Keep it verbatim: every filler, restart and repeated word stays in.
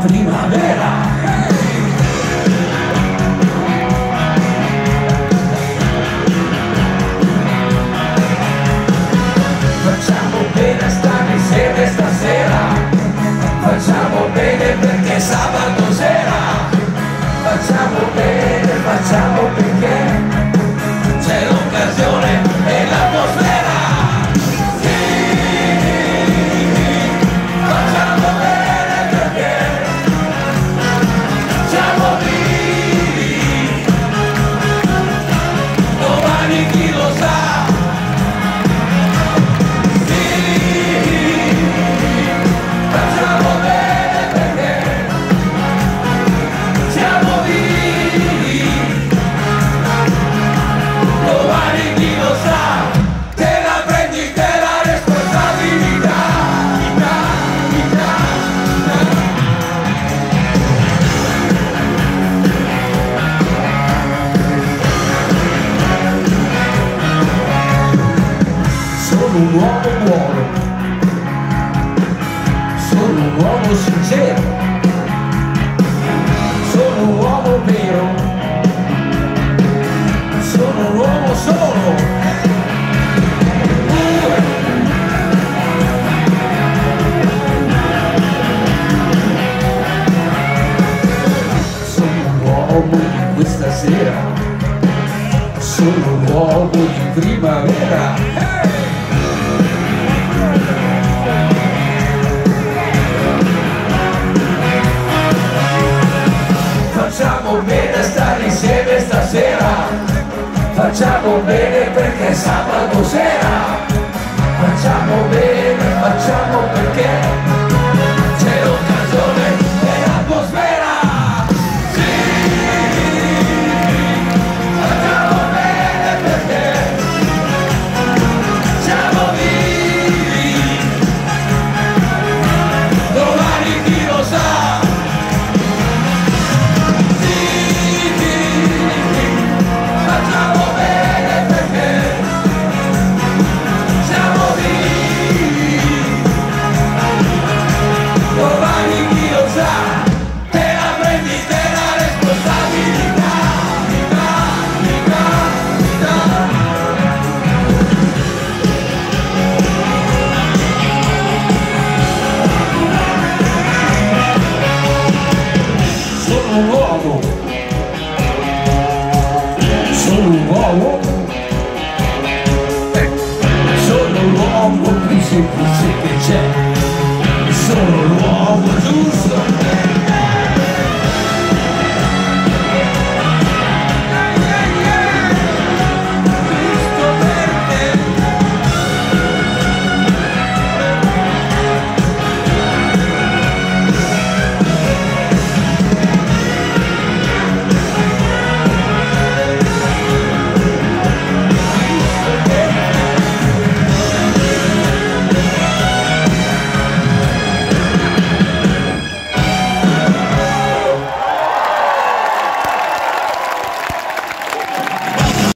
primavera. Facciamo bene a stare insieme stasera, facciamo bene perché sabato sera, facciamo bene, facciamo perché c'è l'occasione e l'atmosfera. Facciamo bene perché siamo vivi, domani chi lo sa. Sono un uomo buono, sono un uomo sincero, sono un uomo vero, sono un uomo solo. Sono un uomo di questa sera, sono un uomo di primavera. Facciamo bene a stare insieme stasera, facciamo bene perché è sabato sera, facciamo bene, facciamo perché c'è l'occasione e l'atmosfera. Sì, facciamo bene perché siamo vivi, domani chi lo sa. Sono un uomo, sono un uomo, sono l'uomo più semplice che c'è, sono l'uomo giusto.